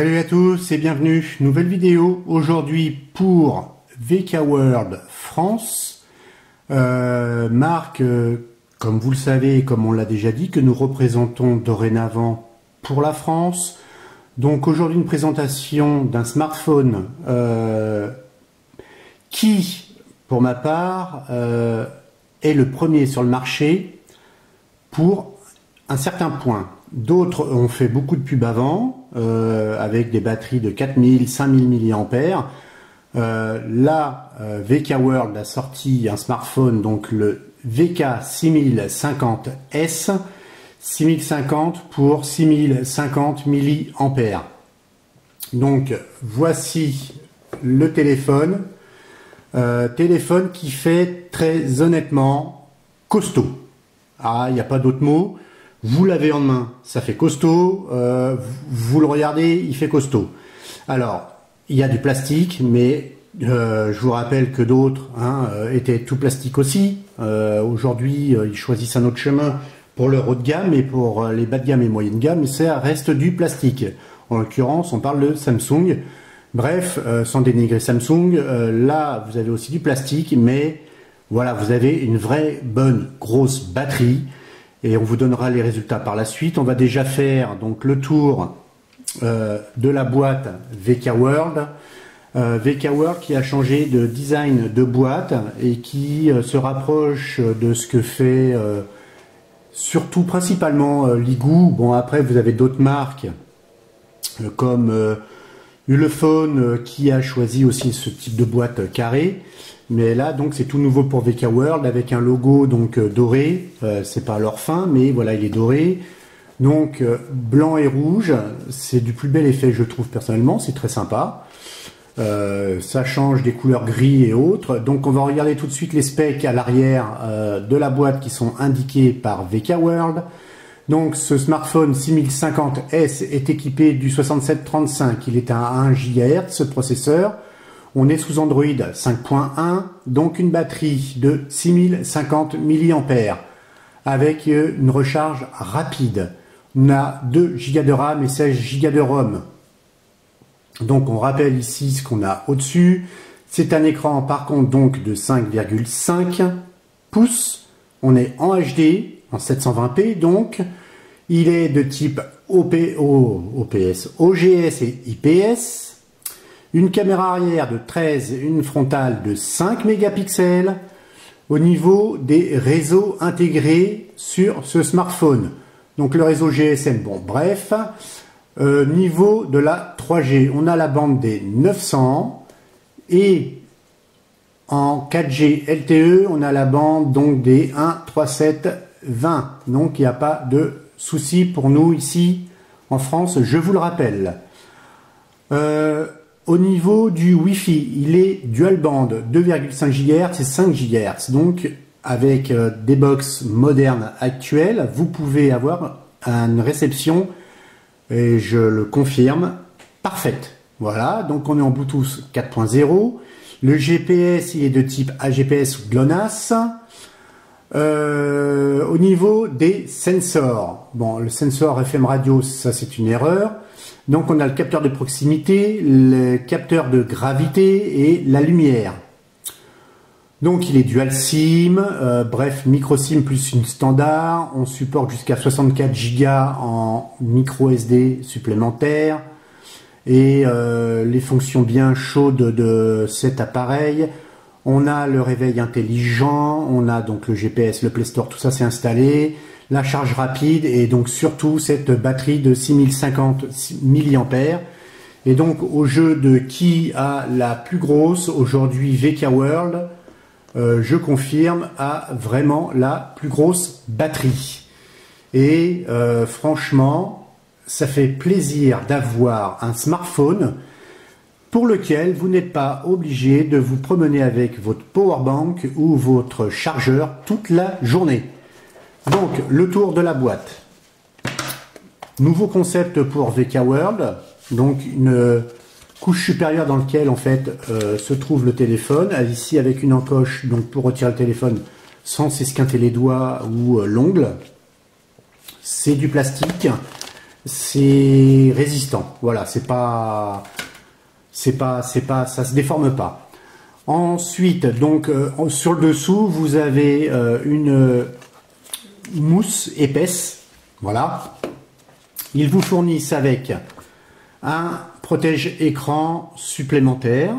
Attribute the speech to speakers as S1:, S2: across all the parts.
S1: Salut à tous et bienvenue, nouvelle vidéo aujourd'hui pour VK World France, marque, comme vous le savez et comme on l'a déjà dit, que nous représentons dorénavant pour la France. Donc aujourd'hui une présentation d'un smartphone qui, pour ma part, est le premier sur le marché pour un certain point. D'autres ont fait beaucoup de pubs avant, avec des batteries de 4000, 5000 mAh. Là, VK World a sorti un smartphone, donc le VK 6050S, 6050 pour 6050 mAh. Donc voici le téléphone, téléphone qui fait très honnêtement costaud. Ah, il n'y a pas d'autre mot. Vous l'avez en main, ça fait costaud, vous le regardez, il fait costaud. Alors, il y a du plastique, mais je vous rappelle que d'autres étaient tout plastique aussi. Aujourd'hui, ils choisissent un autre chemin pour leur haut de gamme, et pour les bas de gamme et moyenne gamme, ça reste du plastique. En l'occurrence, on parle de Samsung. Bref, sans dénigrer Samsung, là, vous avez aussi du plastique, mais voilà, vous avez une vraie bonne grosse batterie. Et on vous donnera les résultats par la suite. On va déjà faire donc le tour de la boîte VK World. VK World qui a changé de design de boîte et qui se rapproche de ce que fait surtout principalement Ligoo. Bon, après vous avez d'autres marques comme Ulefone qui a choisi aussi ce type de boîte carrée. Mais là, donc, c'est tout nouveau pour VK World avec un logo donc doré. C'est pas leur fin, mais voilà, il est doré. Donc blanc et rouge, c'est du plus bel effet, je trouve personnellement. C'est très sympa. Ça change des couleurs gris et autres. Donc, on va regarder tout de suite les specs à l'arrière de la boîte qui sont indiqués par VK World. Donc, ce smartphone 6050S est équipé du 6735. Il est à 1 GHz, ce processeur. On est sous Android 5.1, donc une batterie de 6050 mAh avec une recharge rapide. On a 2 Go de RAM et 16 Go de ROM. Donc on rappelle ici ce qu'on a au-dessus. C'est un écran par contre donc de 5,5 pouces. On est en HD, en 720p donc. Il est de type OPS, OGS et IPS. Une caméra arrière de 13, une frontale de 5 mégapixels. Au niveau des réseaux intégrés sur ce smartphone. Donc le réseau GSM, bon bref. Niveau de la 3G, on a la bande des 900 et en 4G LTE, on a la bande donc des 1.3720. Donc il n'y a pas de souci pour nous ici en France, je vous le rappelle. Au niveau du Wi-Fi, il est dual band 2,5 GHz et 5 GHz. Donc, avec des box modernes actuelles, vous pouvez avoir une réception, et je le confirme, parfaite. Voilà, donc on est en Bluetooth 4.0. Le GPS, il est de type AGPS ou GLONASS. Au niveau des sensors, bon, le sensor FM radio, ça c'est une erreur. Donc on a le capteur de proximité, le capteur de gravité et la lumière. Donc il est dual SIM, bref, micro SIM plus une standard. On supporte jusqu'à 64 Go en micro SD supplémentaire. Et les fonctions bien chaudes de cet appareil. On a le réveil intelligent, on a donc le GPS, le Play Store, tout ça c'est installé. La charge rapide et donc surtout cette batterie de 6050 mAh. Et donc au jeu de qui a la plus grosse, aujourd'hui VK World, je confirme, a vraiment la plus grosse batterie. Et franchement, ça fait plaisir d'avoir un smartphone pour lequel vous n'êtes pas obligé de vous promener avec votre powerbank ou votre chargeur toute la journée. Donc, le tour de la boîte. Nouveau concept pour VK World. Donc, une couche supérieure dans laquelle, en fait, se trouve le téléphone. Ici, avec une encoche donc pour retirer le téléphone sans s'esquinter les doigts ou l'ongle. C'est du plastique. c'est résistant. Voilà, ça se déforme pas. Ensuite, donc sur le dessous, vous avez une mousse épaisse. Voilà. Ils vous fournissent avec un protège-écran supplémentaire.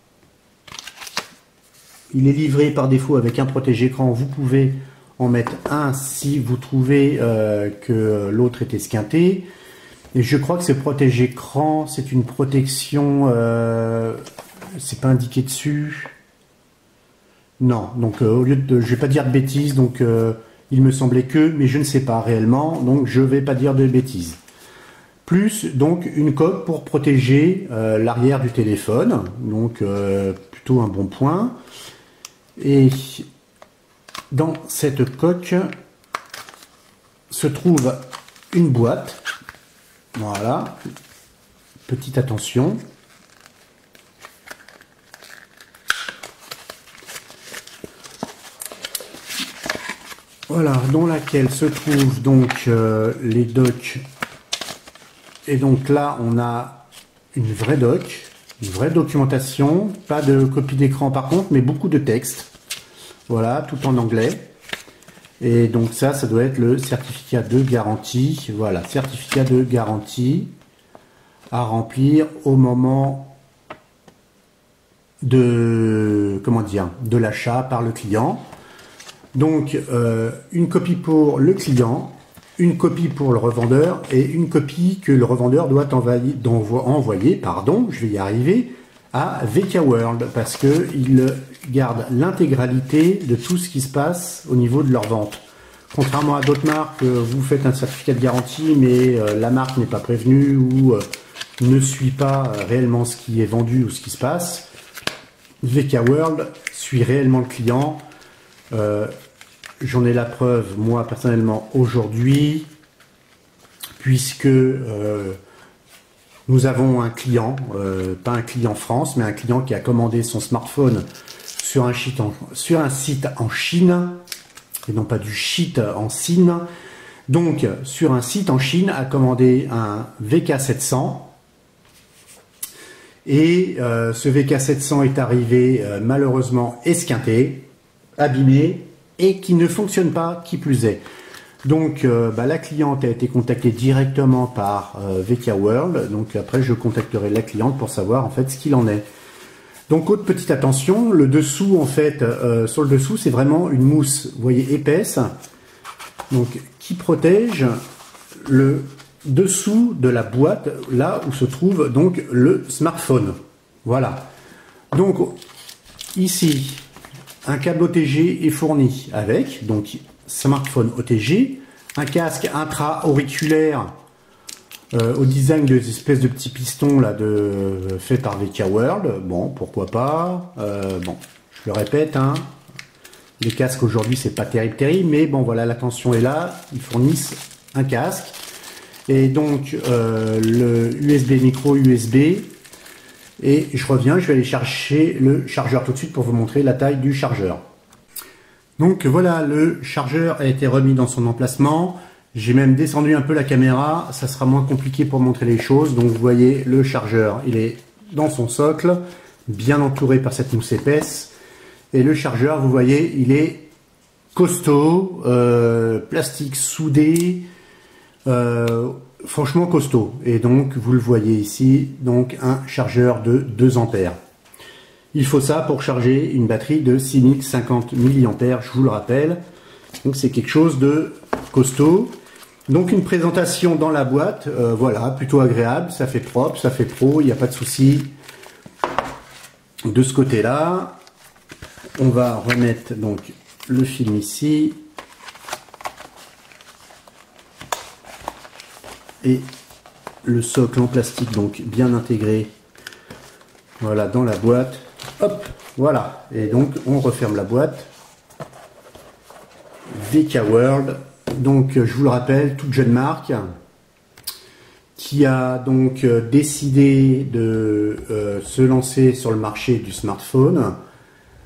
S1: Il est livré par défaut avec un protège-écran. Vous pouvez en mettre un si vous trouvez que l'autre est esquinté. Et je crois que ce protège-écran, c'est une protection... c'est pas indiqué dessus. Non, donc au lieu de... Je vais pas dire de bêtises, donc il me semblait que, mais je ne sais pas réellement, donc je vais pas dire de bêtises. Plus donc une coque pour protéger l'arrière du téléphone, donc plutôt un bon point. Et dans cette coque se trouve une boîte. Voilà, petite attention. Voilà, dans laquelle se trouvent donc les docks. Et donc là, on a une vraie doc, une vraie documentation, pas de copie d'écran par contre, mais beaucoup de texte. Voilà, tout en anglais. Et donc ça doit être le certificat de garantie. Voilà, certificat de garantie à remplir au moment de, comment dire, de l'achat par le client. Donc une copie pour le client, une copie pour le revendeur et une copie que le revendeur doit envoyer, pardon, je vais y arriver, à VK World parce qu'ils gardent l'intégralité de tout ce qui se passe au niveau de leur vente. Contrairement à d'autres marques, vous faites un certificat de garantie mais la marque n'est pas prévenue ou ne suit pas réellement ce qui est vendu ou ce qui se passe. VK World suit réellement le client. J'en ai la preuve, moi, personnellement, aujourd'hui, puisque nous avons un client, pas un client France, mais un client qui a commandé son smartphone sur un site en Chine, et non pas du shit en Chine. Donc, sur un site en Chine, a commandé un VK700, et ce VK700 est arrivé malheureusement esquinté, abîmé, et qui ne fonctionne pas, qui plus est. Donc la cliente a été contactée directement par VK World, donc après je contacterai la cliente pour savoir en fait ce qu'il en est. Donc autre petite attention, le dessous en fait, sur le dessous c'est vraiment une mousse, vous voyez, épaisse, donc qui protège le dessous de la boîte, là où se trouve donc le smartphone. Voilà. Donc ici, un câble OTG est fourni avec, donc smartphone OTG, un casque intra-auriculaire au design des espèces de petits pistons là, fait par VK World. Bon, pourquoi pas. Bon, je le répète, hein, les casques aujourd'hui c'est pas terrible, mais bon voilà, l'attention est là. Ils fournissent un casque et donc le USB micro USB. Et je reviens, je vais aller chercher le chargeur tout de suite pour vous montrer la taille du chargeur. Donc voilà, le chargeur a été remis dans son emplacement. J'ai même descendu un peu la caméra, ça sera moins compliqué pour montrer les choses. Donc vous voyez, le chargeur, il est dans son socle, bien entouré par cette mousse épaisse. Et le chargeur, vous voyez, il est costaud, plastique soudé, franchement costaud. Et donc vous le voyez ici, donc un chargeur de 2 ampères. Il faut ça pour charger une batterie de 6050 mAh, je vous le rappelle. Donc c'est quelque chose de costaud. Donc une présentation dans la boîte, voilà, plutôt agréable, ça fait propre, ça fait pro, il n'y a pas de souci de ce côté-là. On va remettre donc le film ici. Et le socle en plastique donc bien intégré, voilà, dans la boîte. Hop, voilà. Et donc on referme la boîte. VK World, donc je vous le rappelle, toute jeune marque qui a donc décidé de se lancer sur le marché du smartphone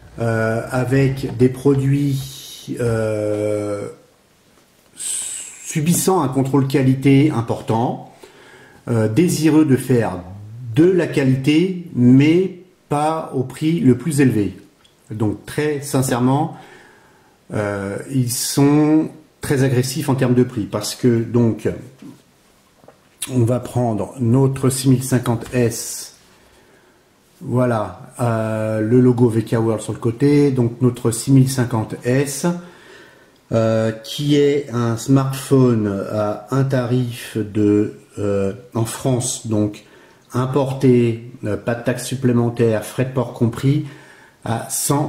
S1: avec des produits subissant un contrôle qualité important, désireux de faire de la qualité, mais pas au prix le plus élevé. Donc très sincèrement, ils sont très agressifs en termes de prix, parce que donc on va prendre notre 6050S. Voilà, le logo VK World sur le côté, donc notre 6050S, qui est un smartphone à un tarif de, en France, donc importé, pas de taxes supplémentaires, frais de port compris, à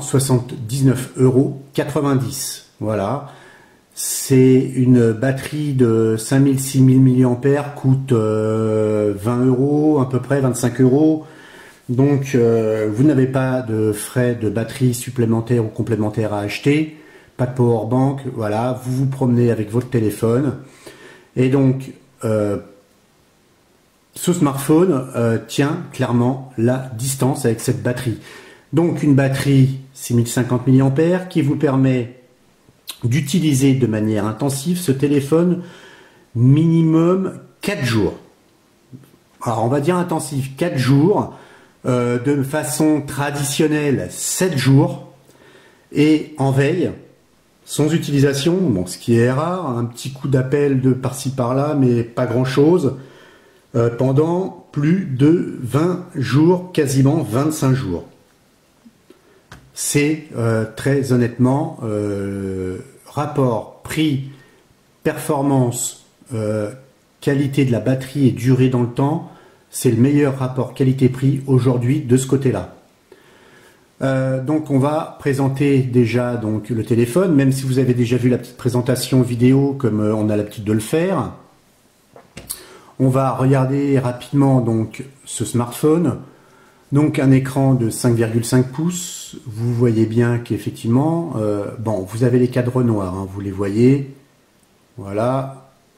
S1: 179,90 €. Voilà, c'est une batterie de 5000-6000 mAh, coûte 20 €, à peu près 25 €. Donc, vous n'avez pas de frais de batterie supplémentaires ou complémentaires à acheter, pas de power bank, voilà, vous vous promenez avec votre téléphone. Et donc, ce smartphone tient clairement la distance avec cette batterie. Donc, une batterie 6050 mAh qui vous permet d'utiliser de manière intensive ce téléphone minimum 4 jours. Alors, on va dire intensif 4 jours. De façon traditionnelle 7 jours, et en veille, sans utilisation, bon, ce qui est rare, un petit coup d'appel de par-ci par-là, mais pas grand-chose, pendant plus de 20 jours, quasiment 25 jours. C'est très honnêtement, rapport prix, performance, qualité de la batterie et durée dans le temps, c'est le meilleur rapport qualité-prix aujourd'hui de ce côté-là. Donc on va présenter déjà donc le téléphone, même si vous avez déjà vu la petite présentation vidéo comme on a l'habitude de le faire. On va regarder rapidement donc ce smartphone. Donc un écran de 5,5 pouces. Vous voyez bien qu'effectivement, bon, vous avez les cadres noirs, hein, vous les voyez. Voilà.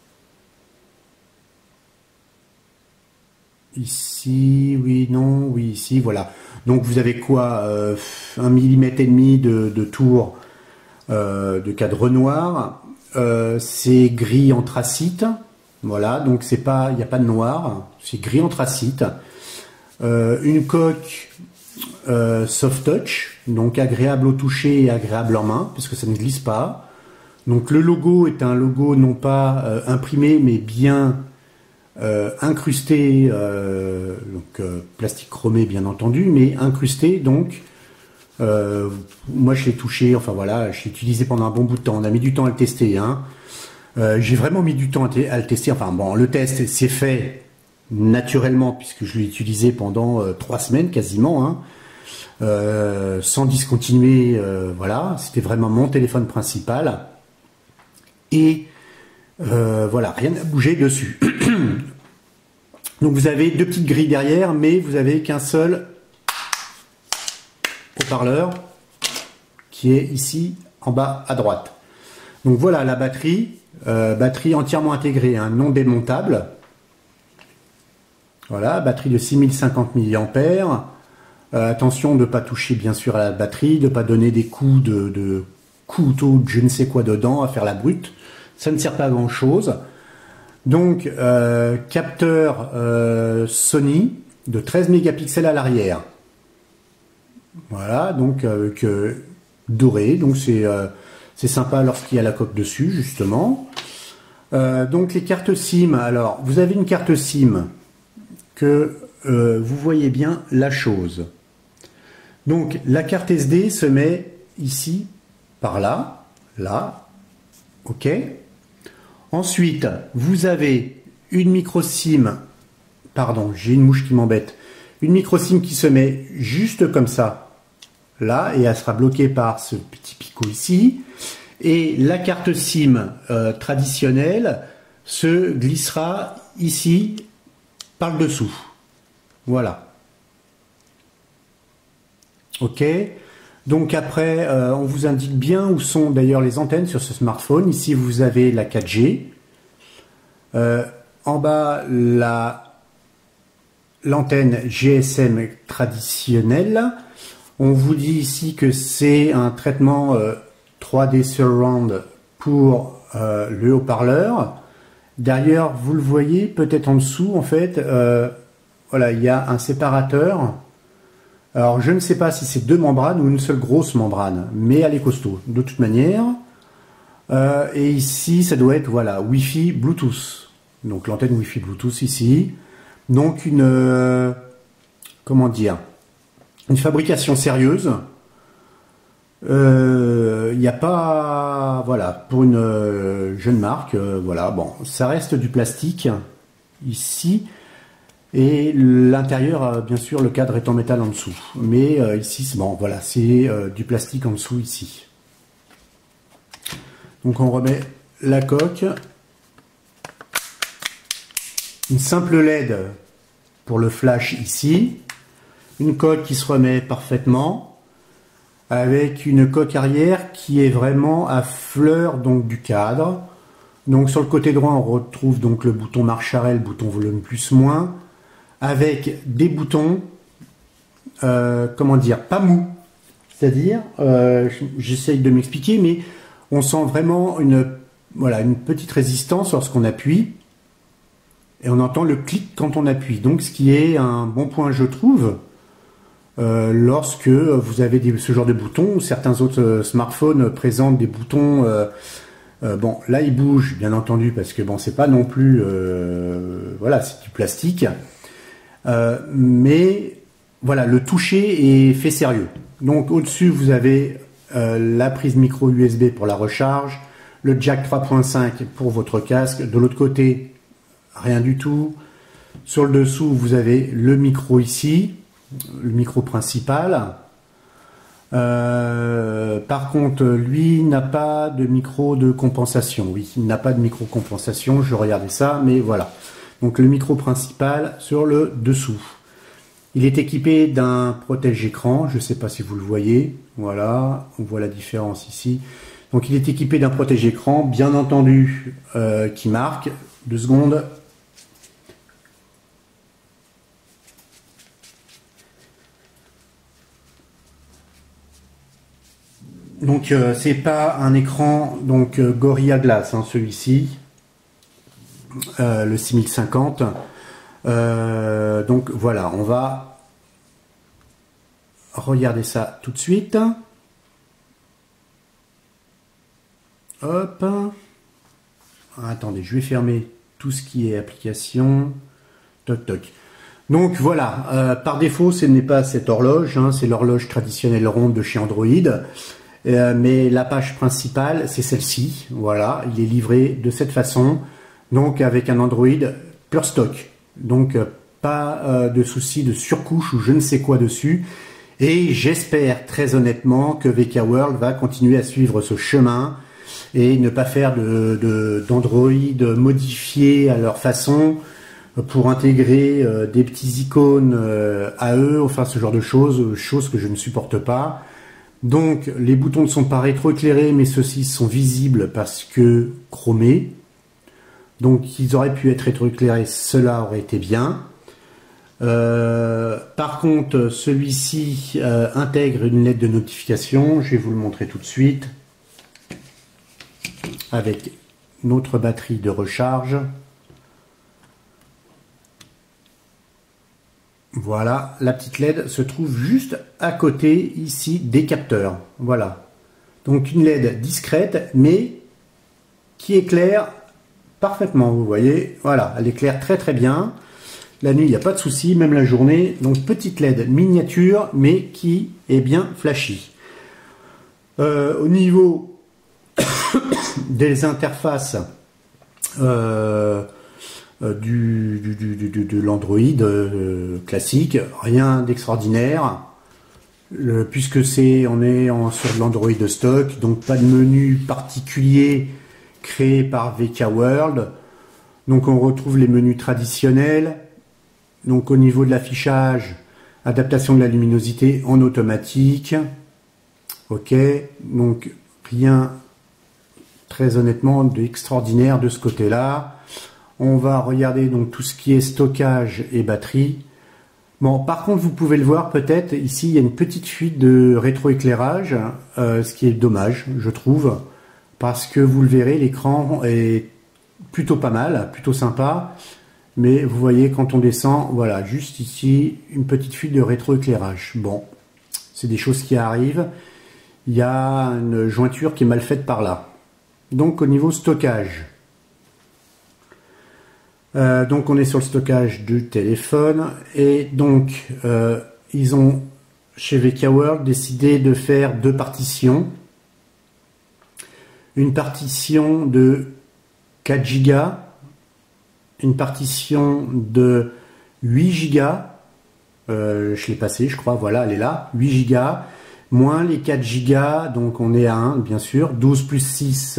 S1: Ici, oui, non, oui, ici, voilà. Donc vous avez quoi, 1,5 mm de tour de cadre noir. C'est gris anthracite. Voilà, donc c'est pas, il n'y a pas de noir, c'est gris anthracite. Une coque soft touch, donc agréable au toucher et agréable en main, puisque ça ne glisse pas. Donc le logo est un logo non pas imprimé, mais bien incrusté, donc plastique chromé bien entendu, mais incrusté donc. Moi je l'ai touché, enfin voilà, je l'ai utilisé pendant un bon bout de temps. On a mis du temps à le tester, hein. J'ai vraiment mis du temps à le tester. Enfin bon, le test s'est fait naturellement puisque je l'ai utilisé pendant 3 semaines quasiment, hein. Sans discontinuer. Voilà, c'était vraiment mon téléphone principal et voilà, rien n'a bougé dessus. Donc vous avez 2 petites grilles derrière, mais vous avez qu'un seul haut-parleur qui est ici en bas à droite. Donc voilà la batterie, batterie entièrement intégrée, hein, non démontable. Voilà, batterie de 6050 mAh. Attention de ne pas toucher bien sûr à la batterie, de ne pas donner des coups de couteau, de je ne sais quoi dedans, à faire la brute. Ça ne sert pas à grand chose. Donc capteur Sony de 13 mégapixels à l'arrière. Voilà, donc avec doré, donc c'est sympa lorsqu'il y a la coque dessus justement. Donc les cartes SIM, alors vous avez une carte SIM que vous voyez bien la chose. Donc la carte SD se met ici, par là, là, ok. Ensuite, vous avez une micro SIM, pardon, j'ai une mouche qui m'embête, une micro SIM qui se met juste comme ça, là, et elle sera bloquée par ce petit picot ici. Et la carte SIM traditionnelle se glissera ici, par le dessous. Voilà. Ok. Donc après, on vous indique bien où sont d'ailleurs les antennes sur ce smartphone. Ici, vous avez la 4G. En bas, l'antenne GSM traditionnelle. On vous dit ici que c'est un traitement 3D Surround pour le haut-parleur. Derrière, vous le voyez, peut-être en dessous, en fait, voilà, il y a un séparateur. Alors, je ne sais pas si c'est deux membranes ou une seule grosse membrane, mais elle est costaud, de toute manière. Et ici, ça doit être, voilà, Wi-Fi Bluetooth. Donc, l'antenne Wi-Fi Bluetooth ici. Donc, comment dire, une fabrication sérieuse. Il n'y a pas, voilà, pour une jeune marque, voilà, bon, ça reste du plastique ici, et l'intérieur, bien sûr, le cadre est en métal en dessous, mais ici, bon, voilà, c'est du plastique en dessous ici. Donc on remet la coque, une simple LED pour le flash ici, une coque qui se remet parfaitement, avec une coque arrière qui est vraiment à fleur donc du cadre. Donc sur le côté droit on retrouve donc le bouton marche arrêt, le bouton volume plus moins, avec des boutons comment dire, pas mou, c'est-à-dire j'essaye de m'expliquer, mais on sent vraiment voilà, une petite résistance lorsqu'on appuie, et on entend le clic quand on appuie, donc ce qui est un bon point je trouve. Lorsque vous avez ce genre de boutons, ou certains autres smartphones présentent des boutons, bon là ils bougent bien entendu parce que bon c'est pas non plus, voilà, c'est du plastique, mais voilà, le toucher est fait sérieux. Donc au-dessus vous avez la prise micro USB pour la recharge, le jack 3.5 pour votre casque, de l'autre côté rien du tout. Sur le dessous vous avez le micro ici, le micro principal. Par contre, lui n'a pas de micro de compensation. Oui, il n'a pas de micro compensation. Je regardais ça, mais voilà. Donc le micro principal sur le dessous. Il est équipé d'un protège-écran. Je ne sais pas si vous le voyez. Voilà, on voit la différence ici. Donc il est équipé d'un protège-écran, bien entendu, qui marque. 2 secondes. Donc c'est pas un écran donc Gorilla Glass, hein, celui-ci, le 6050. Donc voilà, on va regarder ça tout de suite. Hop. Attendez, je vais fermer tout ce qui est application. Toc toc. Donc voilà, par défaut, ce n'est pas cette horloge, hein, c'est l'horloge traditionnelle ronde de chez Android. Mais la page principale, c'est celle-ci. Voilà, il est livré de cette façon, donc avec un Android pur stock. Donc pas de souci de surcouche ou je ne sais quoi dessus. Et j'espère très honnêtement que VK World va continuer à suivre ce chemin et ne pas faire d'Android modifié à leur façon pour intégrer des petits icônes à eux, enfin ce genre de choses que je ne supporte pas. Donc les boutons ne sont pas rétroéclairés, mais ceux-ci sont visibles parce que chromés. Donc ils auraient pu être rétroéclairés, cela aurait été bien. Par contre, celui-ci intègre une lettre de notification. Je vais vous le montrer tout de suite. Avec notre batterie de recharge. Voilà, la petite LED se trouve juste à côté ici des capteurs. Voilà. Donc une LED discrète, mais qui éclaire parfaitement, vous voyez. Voilà, elle éclaire très très bien. La nuit, il n'y a pas de souci, même la journée. Donc petite LED miniature, mais qui est bien flashy. Au niveau des interfaces de l'Android classique, rien d'extraordinaire, puisque on est sur de l'Android de stock, donc pas de menu particulier créé par VK World. Donc on retrouve les menus traditionnels. Donc au niveau de l'affichage, adaptation de la luminosité en automatique. Ok, donc rien très honnêtement d'extraordinaire de ce côté-là. On va regarder donc tout ce qui est stockage et batterie. Bon, par contre, vous pouvez le voir peut-être, ici il y a une petite fuite de rétroéclairage, ce qui est dommage, je trouve, parce que vous le verrez, l'écran est plutôt pas mal, plutôt sympa. Mais vous voyez, quand on descend, voilà, juste ici, une petite fuite de rétroéclairage. Bon, c'est des choses qui arrivent. Il y a une jointure qui est mal faite par là. Donc au niveau stockage. Donc on est sur le stockage du téléphone. Et donc, ils ont, chez VK World, décidé de faire deux partitions. Une partition de 4 Go, une partition de 8 Go, je l'ai passé je crois, voilà, elle est là, 8 Go, moins les 4 Go, donc on est à 1 bien sûr, 12 plus 6,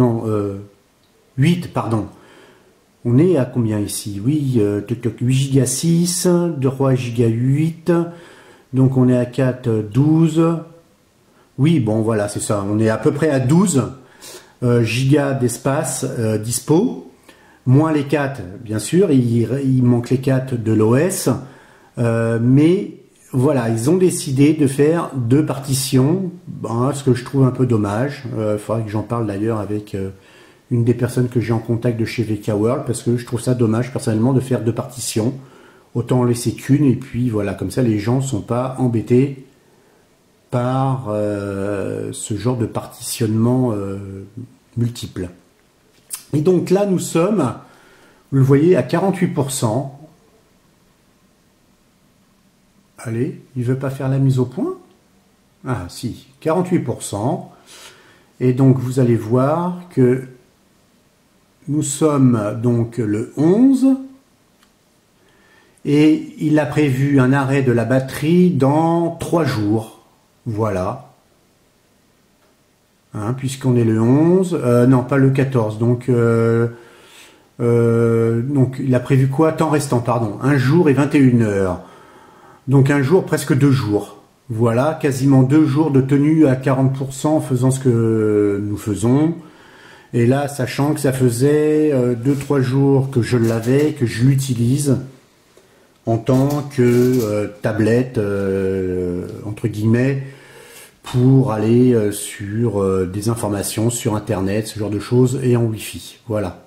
S1: 8 pardon, on est à combien ici? Oui, 8 Go 6, 3 Go 8, donc on est à 4, 12, oui bon voilà c'est ça, on est à peu près à 12 gigas d'espace dispo, moins les 4 bien sûr, il manque les 4 de l'OS, mais voilà, ils ont décidé de faire deux partitions, ce que je trouve un peu dommage. Il faudrait que j'en parle d'ailleurs avec une des personnes que j'ai en contact de chez VK World, parce que je trouve ça dommage personnellement de faire deux partitions, autant en laisser qu'une, et puis voilà, comme ça les gens ne sont pas embêtés par ce genre de partitionnement multiple. Et donc là nous sommes, vous le voyez, à 48%. Allez, il veut pas faire la mise au point? Ah si, 48%. Et donc vous allez voir que nous sommes donc le 11. Et il a prévu un arrêt de la batterie dans 3 jours. Voilà. Hein, puisqu'on est le 11. Non, pas le 14. Donc il a prévu quoi? Temps restant, pardon. 1 jour et 21 heures. Donc un jour, presque 2 jours. Voilà, quasiment 2 jours de tenue à 40% en faisant ce que nous faisons. Et là, sachant que ça faisait 2-3 jours que je l'avais, que je l'utilise en tant que tablette, entre guillemets, pour aller sur des informations sur Internet, ce genre de choses, et en Wi-Fi. Voilà.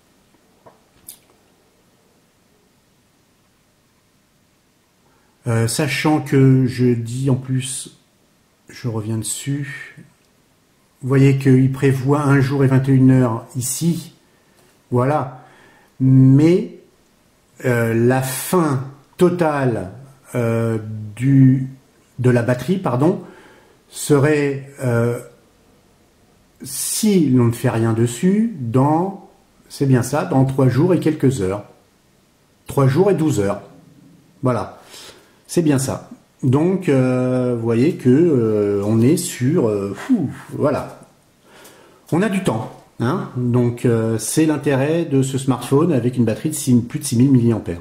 S1: Sachant que je dis en plus, je reviens dessus, vous voyez qu'il prévoit 1 jour et 21 heures ici, voilà, mais la fin totale de la batterie, pardon, serait, si l'on ne fait rien dessus, c'est bien ça, dans 3 jours et quelques heures. 3 jours et 12 heures. Voilà. C'est bien ça. Donc, vous voyez que on est sur... voilà. On a du temps. Hein, donc, c'est l'intérêt de ce smartphone avec une batterie de plus de 6000 mAh.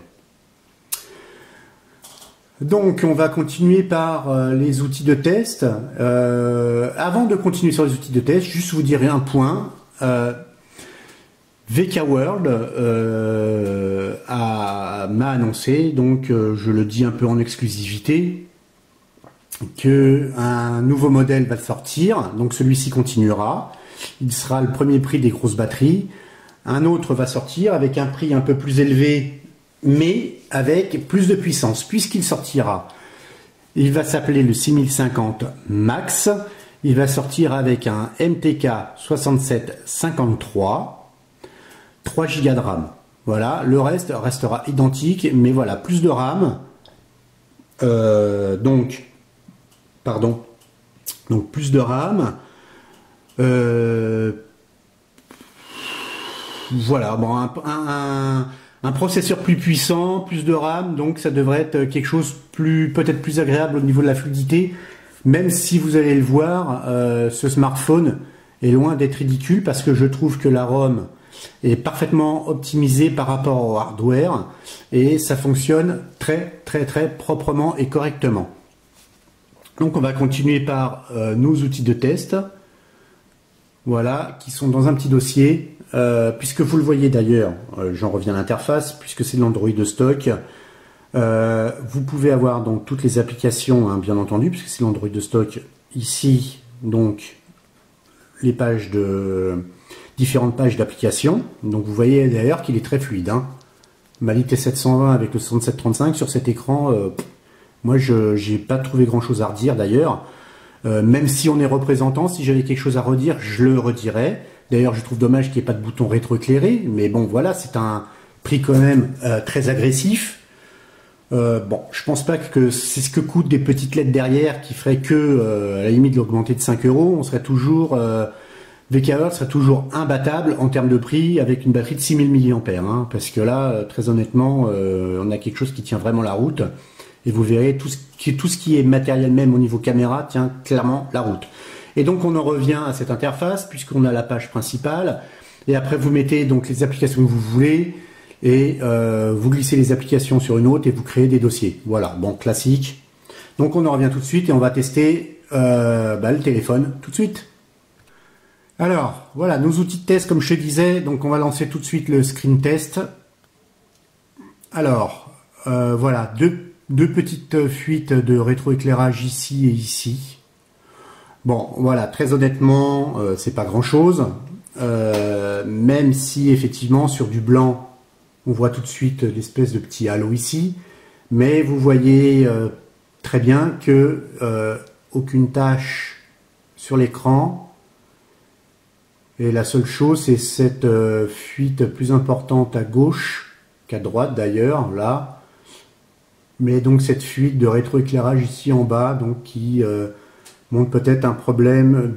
S1: Donc, on va continuer par les outils de test. Avant de continuer sur les outils de test, juste vous dire un point. VK World m'a annoncé, donc je le dis un peu en exclusivité, que un nouveau modèle va sortir. Donc celui-ci continuera. Il sera le premier prix des grosses batteries. Un autre va sortir avec un prix un peu plus élevé, mais avec plus de puissance, puisqu'il sortira. Il va s'appeler le 6050 Max. Il va sortir avec un MTK 6753. 3 Go de RAM. Voilà, le reste restera identique, mais voilà, plus de RAM. Donc plus de RAM. Voilà, bon, un processeur plus puissant, plus de RAM, donc ça devrait être quelque chose peut-être plus agréable au niveau de la fluidité, même si vous allez le voir, ce smartphone est loin d'être ridicule, parce que je trouve que la ROM est parfaitement optimisée par rapport au hardware, et ça fonctionne très proprement et correctement. Donc on va continuer par nos outils de test, voilà, qui sont dans un petit dossier. Puisque vous le voyez d'ailleurs, j'en reviens à l'interface, puisque c'est de l'Android de stock, vous pouvez avoir donc toutes les applications, hein, bien entendu, puisque c'est l'Android de stock ici, donc les pages différentes pages d'application. Donc vous voyez d'ailleurs qu'il est très fluide, hein. Mali T720 avec le 6735 sur cet écran, moi je n'ai pas trouvé grand chose à redire d'ailleurs. Même si on est représentant, si j'avais quelque chose à redire, je le redirais. D'ailleurs, je trouve dommage qu'il n'y ait pas de bouton rétroéclairé, mais bon, voilà, c'est un prix quand même très agressif. Bon, je pense pas que c'est ce que coûtent des petites lettres derrière qui ferait que, à la limite, l'augmenter de 5 euros, on serait toujours, VKworld serait toujours imbattable en termes de prix avec une batterie de 6000 mAh, hein, parce que là, très honnêtement, on a quelque chose qui tient vraiment la route. Et vous verrez, tout ce qui est matériel même au niveau caméra tient clairement la route. Et donc on en revient à cette interface, puisqu'on a la page principale. Et après vous mettez donc les applications que vous voulez, et vous glissez les applications sur une autre et vous créez des dossiers. Voilà, bon, classique. Donc on en revient tout de suite et on va tester le téléphone tout de suite. Alors, voilà, nos outils de test, comme je te disais, donc on va lancer tout de suite le screen test. Alors, voilà, deux petites fuites de rétroéclairage ici et ici. Bon, voilà, très honnêtement, c'est pas grand chose. Même si effectivement sur du blanc, on voit tout de suite l'espèce de petit halo ici. Mais vous voyez très bien que aucune tache sur l'écran. Et la seule chose, c'est cette fuite plus importante à gauche qu'à droite d'ailleurs, là. Mais donc cette fuite de rétroéclairage ici en bas, donc qui montre peut-être un problème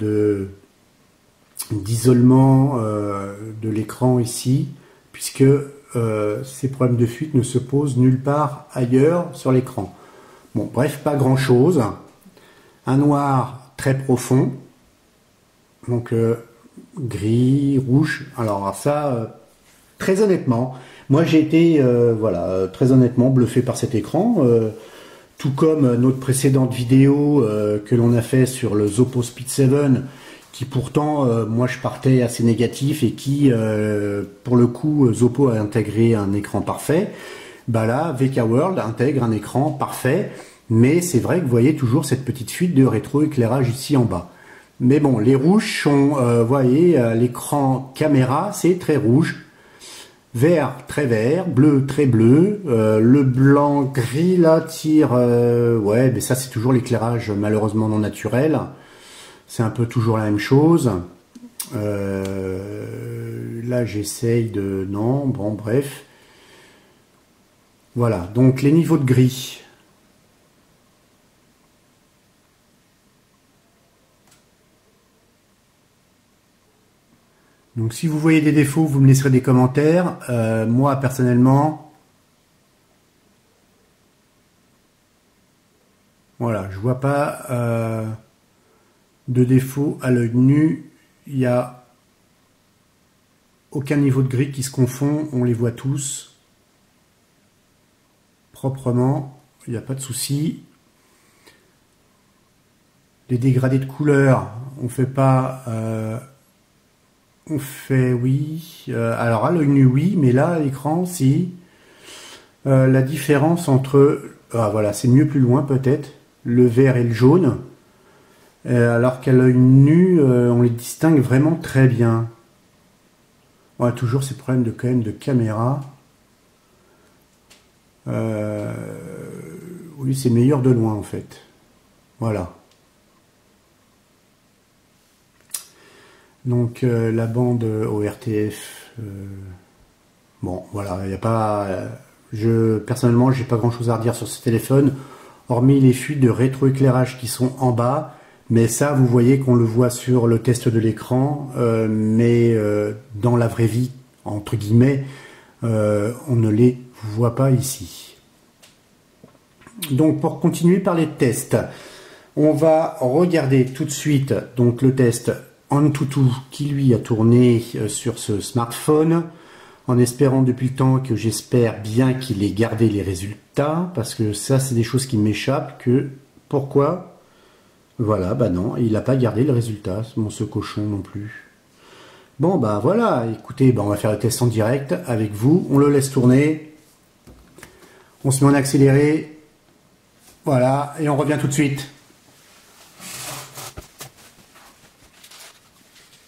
S1: d'isolement de l'écran ici, puisque ces problèmes de fuite ne se posent nulle part ailleurs sur l'écran. Bon, bref, pas grand chose. Un noir très profond, donc gris, rouge. Alors ça, très honnêtement, moi j'ai été voilà, très honnêtement bluffé par cet écran, tout comme notre précédente vidéo que l'on a fait sur le Zoppo Speed 7, qui pourtant, moi je partais assez négatif et qui, pour le coup, Zoppo a intégré un écran parfait. Bah là, VKworld intègre un écran parfait, mais c'est vrai que vous voyez toujours cette petite fuite de rétroéclairage ici en bas. Mais bon, les rouges sont, vous voyez, l'écran caméra, c'est très rouge. Vert, très vert. Bleu, très bleu. Le blanc gris, là, tire... ouais, mais ça, c'est toujours l'éclairage, malheureusement, non naturel. C'est un peu toujours la même chose. Là, j'essaye de... Non, bon, bref. Voilà, donc les niveaux de gris... Donc si vous voyez des défauts, vous me laisserez des commentaires. Moi, personnellement, voilà, je vois pas de défaut à l'œil nu. Il n'y a aucun niveau de gris qui se confond. On les voit tous proprement. Il n'y a pas de souci. Les dégradés de couleurs, on fait pas... on fait oui, alors à l'œil nu oui, mais là à l'écran si. La différence entre, voilà, c'est mieux plus loin peut-être, le vert et le jaune, alors qu'à l'œil nu on les distingue vraiment très bien. On a toujours ces problèmes de quand même de caméra. Oui, c'est meilleur de loin en fait. Voilà. Donc la bande ORTF, bon voilà, il n'y a pas, personnellement j'ai pas grand chose à redire sur ce téléphone, hormis les fuites de rétroéclairage qui sont en bas, mais ça vous voyez qu'on le voit sur le test de l'écran, mais dans la vraie vie, entre guillemets, on ne les voit pas ici. Donc pour continuer par les tests, on va regarder tout de suite donc le test Antutu qui lui a tourné sur ce smartphone, en espérant depuis le temps que j'espère bien qu'il ait gardé les résultats, parce que ça c'est des choses qui m'échappent. Pourquoi? Voilà, bah non, il n'a pas gardé le résultat, ce cochon non plus. Bon bah voilà, écoutez, bah on va faire le test en direct avec vous, on le laisse tourner, on se met en accéléré, voilà, et on revient tout de suite.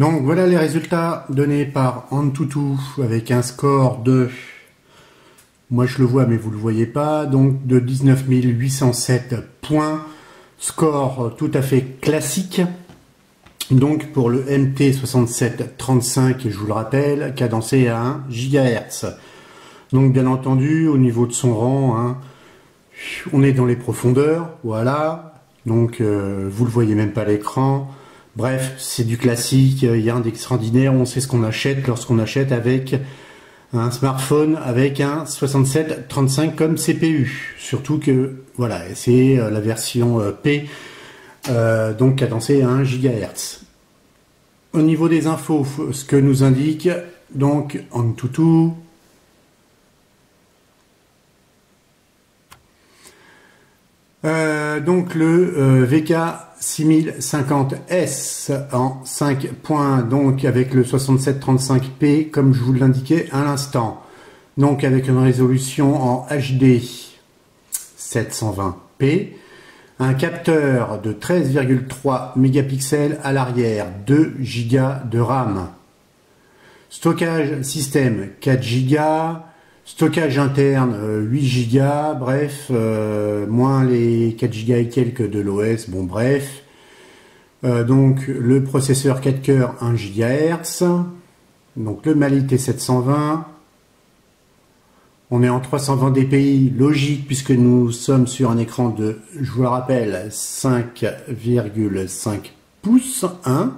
S1: Donc voilà les résultats donnés par Antutu avec un score de, moi je le vois mais vous ne le voyez pas, donc de 19 807 points, score tout à fait classique. Donc pour le MT6735, je vous le rappelle, cadencé à 1 GHz. Donc bien entendu au niveau de son rang, hein, on est dans les profondeurs, voilà. Donc vous le voyez même pas à l'écran. Bref, c'est du classique, il y a un d'extraordinaire, on sait ce qu'on achète lorsqu'on achète avec un smartphone avec un 6735 comme CPU. Surtout que, voilà, c'est la version P, donc cadencée à 1 GHz. Au niveau des infos, ce que nous indique, donc Antutu, donc le VK6050S en 5 points, donc avec le 6735P comme je vous l'indiquais à l'instant, donc avec une résolution en HD 720p, un capteur de 13,3 mégapixels à l'arrière, 2 Go de RAM, stockage système 4 Go, stockage interne 8 Go, bref, moins les 4 Go et quelques de l'OS, bon bref. Donc le processeur 4 cœurs 1 GHz, donc le Mali T720, on est en 320 dpi, logique puisque nous sommes sur un écran de, je vous le rappelle, 5,5 pouces, hein.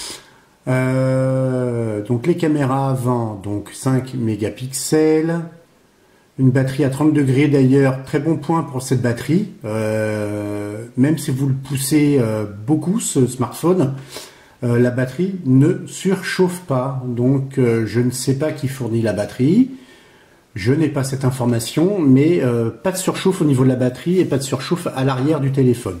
S1: Donc les caméras avant, donc 5 mégapixels, une batterie à 30 degrés d'ailleurs, très bon point pour cette batterie, même si vous le poussez beaucoup ce smartphone, la batterie ne surchauffe pas, donc je ne sais pas qui fournit la batterie, je n'ai pas cette information, mais pas de surchauffe au niveau de la batterie et pas de surchauffe à l'arrière du téléphone.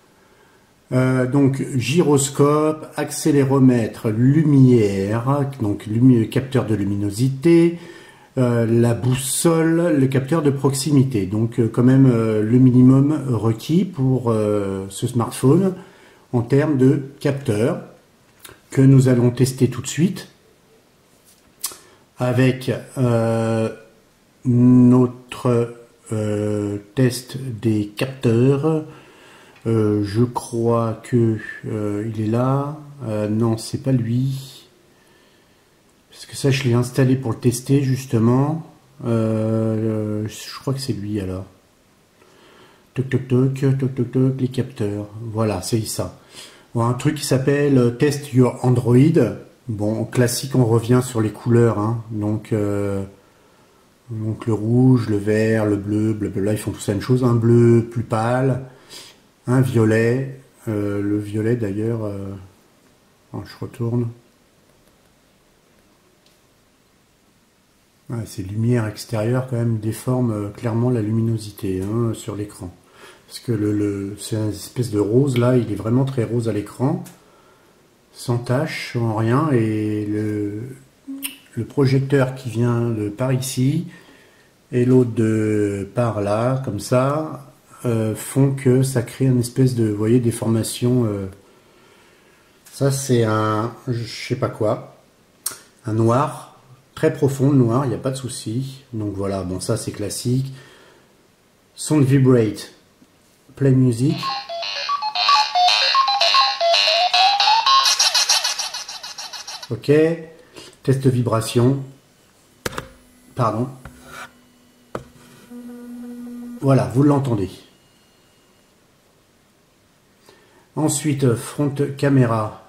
S1: Donc gyroscope, accéléromètre, lumière, donc capteur de luminosité, la boussole, le capteur de proximité. Donc quand même le minimum requis pour ce smartphone en termes de capteur que nous allons tester tout de suite avec notre test des capteurs. Je crois que il est là. Non, c'est pas lui. Parce que ça, je l'ai installé pour le tester justement. Je crois que c'est lui alors. Toc toc toc toc toc toc, les capteurs. Voilà, c'est ça. Bon, un truc qui s'appelle Test Your Android. Bon, classique, on revient sur les couleurs, hein. Donc le rouge, le vert, le bleu, blablabla, ils font tous la même chose. Un bleu plus pâle. Un violet, le violet d'ailleurs, je retourne. Ouais, ces lumières extérieures quand même déforment clairement la luminosité, hein, sur l'écran. Parce que c'est une espèce de rose là, il est vraiment très rose à l'écran, sans tache, sans rien, et le projecteur qui vient de par ici et l'autre de par là, comme ça, font que ça crée une espèce de, vous voyez, déformation. Ça c'est un, je sais pas quoi, un noir, très profond, le noir, il n'y a pas de souci. Donc voilà, bon ça c'est classique. Sound vibrate, play music. Ok, test vibration. Pardon. Voilà, vous l'entendez. Ensuite, front caméra.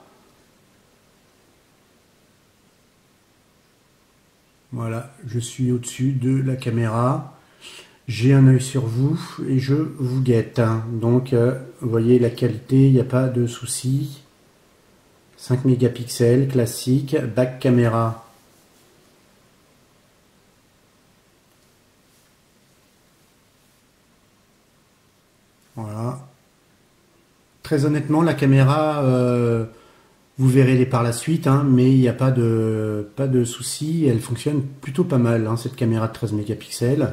S1: Voilà, je suis au-dessus de la caméra. J'ai un œil sur vous et je vous guette. Donc, vous voyez la qualité, il n'y a pas de souci. 5 mégapixels, classique. Back caméra. Voilà. Très honnêtement, la caméra, vous verrez par la suite, hein, mais il n'y a pas de souci. Elle fonctionne plutôt pas mal, hein, cette caméra de 13 mégapixels.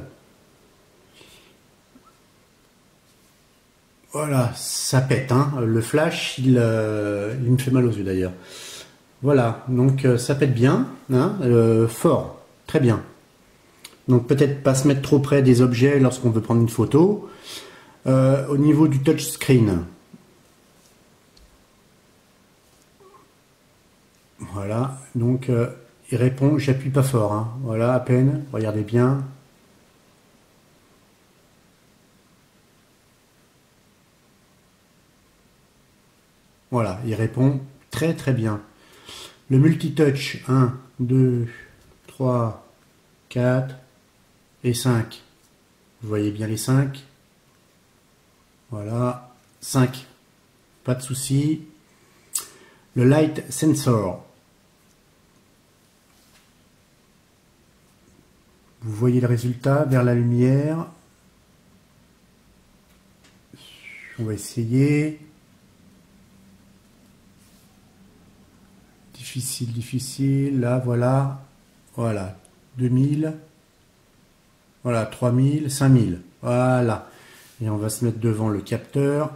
S1: Voilà, ça pète, hein. Le flash, il me fait mal aux yeux d'ailleurs. Voilà, donc ça pète bien, hein, fort, très bien. Donc peut-être pas se mettre trop près des objets lorsqu'on veut prendre une photo. Au niveau du touchscreen, voilà, donc il répond, j'appuie pas fort, hein, voilà, à peine, regardez bien. Voilà, il répond très très bien. Le multitouch, 1, 2, 3, 4 et 5. Vous voyez bien les 5. Voilà, 5. Pas de souci. Le light sensor. Vous voyez le résultat vers la lumière. On va essayer. Difficile, difficile. Là, voilà. Voilà. 2000. Voilà, 3000, 5000. Voilà. Et on va se mettre devant le capteur.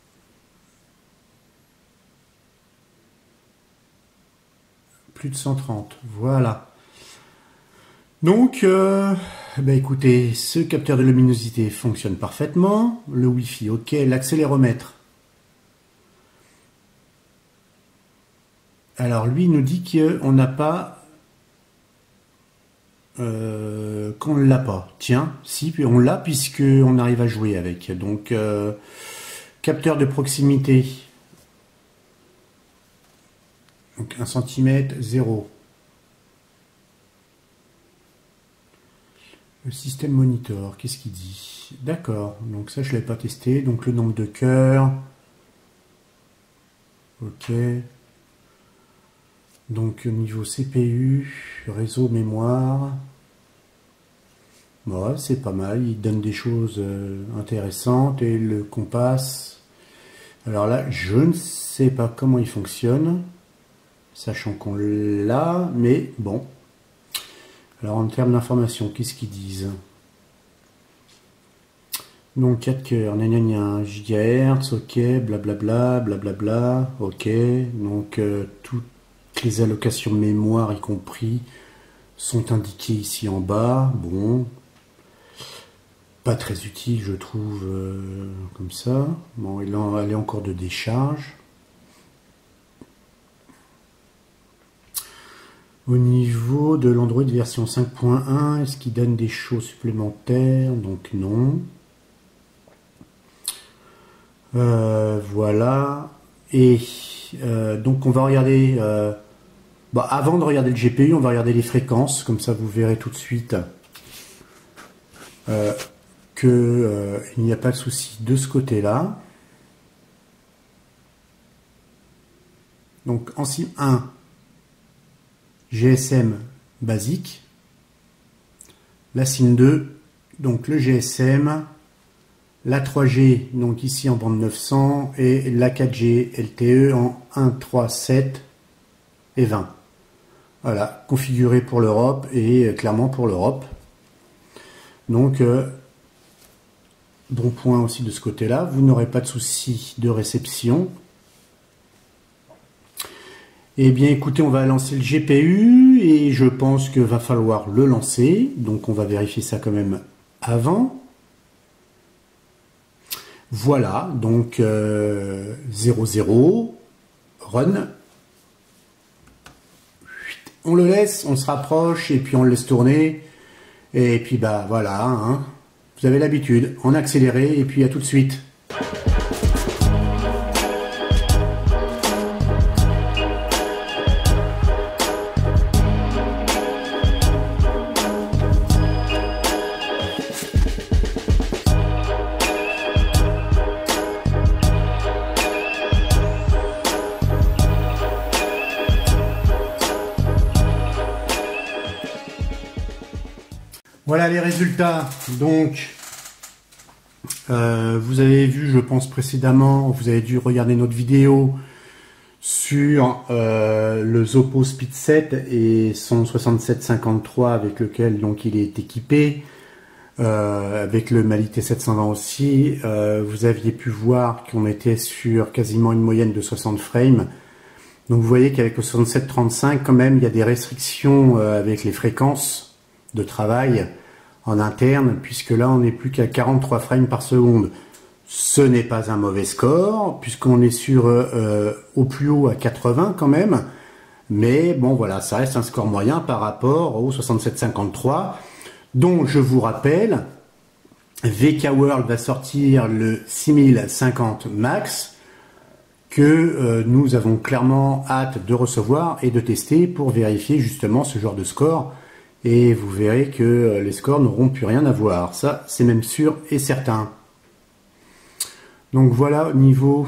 S1: Plus de 130. Voilà. Donc, écoutez, ce capteur de luminosité fonctionne parfaitement. Le Wi-Fi, ok. L'accéléromètre. Alors, lui, il nous dit qu'on n'a pas... qu'on ne l'a pas. Tiens, si, on l'a puisqu'on arrive à jouer avec. Donc, capteur de proximité. Donc, 1 cm, 0. Le système monitor, qu'est-ce qu'il dit? D'accord, donc ça je ne l'ai pas testé. Donc le nombre de cœurs. Ok. Donc niveau CPU, réseau, mémoire. Ouais, c'est pas mal, il donne des choses intéressantes. Et le compas. Alors là, je ne sais pas comment il fonctionne. Sachant qu'on l'a, mais bon. Alors en termes d'information, qu'est-ce qu'ils disent? Donc 4 cœurs, 1 GHz, ok, blablabla, blablabla, ok. Donc toutes les allocations mémoire y compris sont indiquées ici en bas. Bon, pas très utile je trouve comme ça. Bon, elle est encore de décharge. Au niveau de l'Android version 5.1, est-ce qu'il donne des choses supplémentaires? Donc non. Voilà. Et donc on va regarder... avant de regarder le GPU, on va regarder les fréquences. Comme ça, vous verrez tout de suite qu'il n'y a pas de souci de ce côté-là. Donc en SIM 1, GSM basique, la SIM 2, donc le GSM, la 3G, donc ici en bande 900, et la 4G LTE en 1, 3, 7 et 20. Voilà, configuré pour l'Europe et clairement pour l'Europe. Donc, bon point aussi de ce côté-là, vous n'aurez pas de souci de réception. Eh bien écoutez, on va lancer le GPU et je pense qu'il va falloir le lancer. Donc on va vérifier ça quand même avant. Voilà, donc 00, run. On le laisse, on se rapproche et puis on le laisse tourner. Et puis bah voilà, hein. Vous avez l'habitude, en accéléré et puis à tout de suite. Voilà les résultats. Donc, vous avez vu, je pense précédemment, vous avez dû regarder notre vidéo sur le Zoppo Speed 7 et son 6753 avec lequel donc il est équipé, avec le Mali T720 aussi. Vous aviez pu voir qu'on était sur quasiment une moyenne de 60 frames Donc vous voyez qu'avec le 6735 quand même il y a des restrictions avec les fréquences de travail en interne, puisque là on n'est plus qu'à 43 frames par seconde. Ce n'est pas un mauvais score, puisqu'on est sur au plus haut à 80 quand même, mais bon voilà, ça reste un score moyen par rapport au 6753, dont je vous rappelle, VK World va sortir le 6050 Max, que nous avons clairement hâte de recevoir et de tester pour vérifier justement ce genre de score. Et vous verrez que les scores n'auront plus rien à voir. Ça, c'est même sûr et certain. Donc voilà au niveau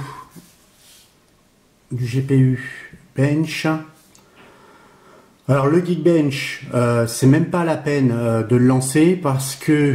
S1: du GPU Bench. Alors le Geekbench, c'est même pas la peine de le lancer parce que